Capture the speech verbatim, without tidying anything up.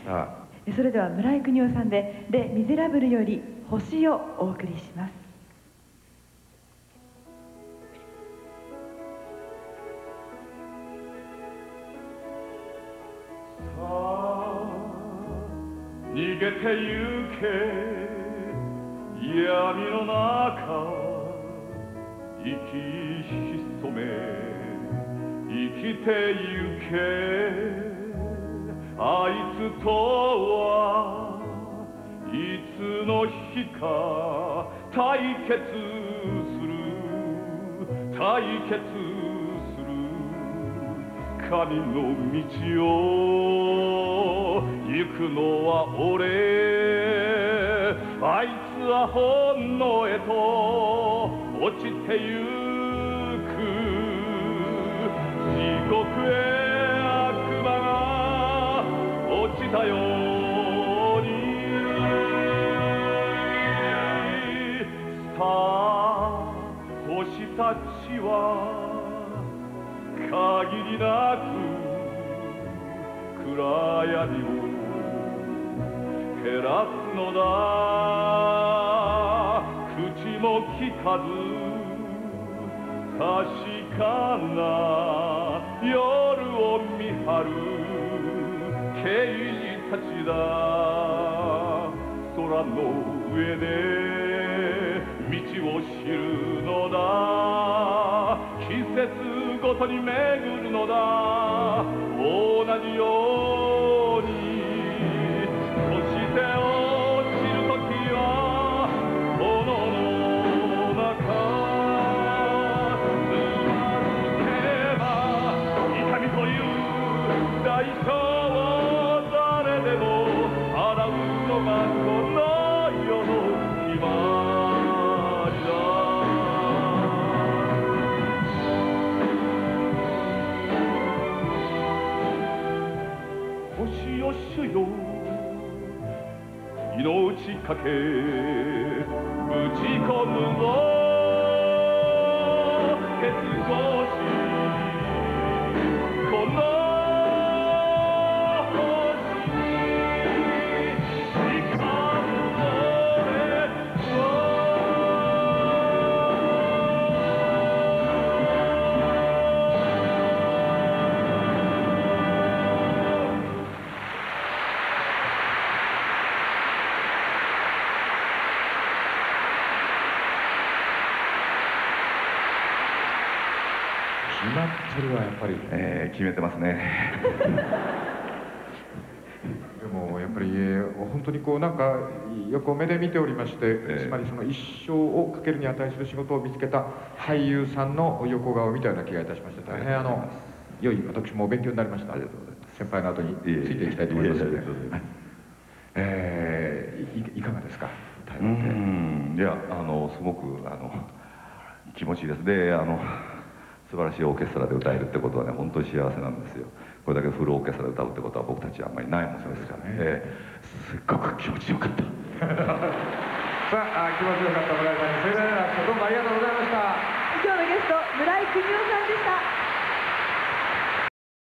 た。 それでは村井邦夫さんで「レ・ミゼラブル」より「星」をお送りします。 さあ逃げてゆけ闇の中息潜め生きてゆけあいつとはいつの日か対決する対決する神の道を行くのは俺あいつは本能へと落ちてゆく地獄へ悪魔が落ちたようにさあ星たちは限りなく暗闇を照らすのだ口も聞かず確かな夜を見張る刑事たちだ空の上で道を知るのだ季節ごとに巡るのだ同じようにそして落ちるときは炎の中つまずけば痛みという代償を誰でも払うのがこの世の決まりだ星よ主よ命かけぶち込むぞ決行しこの星に誓う俺決まってるわやっぱり、 えー、決めてますねでもやっぱり、えー、本当にこうなんか横目で見ておりまして、えー、つまりその一生をかけるに値する仕事を見つけた俳優さんの横顔を見たような気がいたしまして大変あの良い私もお勉強になりました。ありがとうございます。先輩の後についていきたいと思いますので、えー、い, いかがですか。 うん、いやあのすごくあの気持ちいいです。であの素晴らしいオーケストラで歌えるってことはね本当に幸せなんですよ。これだけフルオーケストラで歌うってことは僕たちはあんまりないものですからね、えー、すっごく気持ちよかったさあ気持ちよかった村井さんに盛大な拍手どうもありがとうございました。 今日のゲスト村井邦夫さんでした。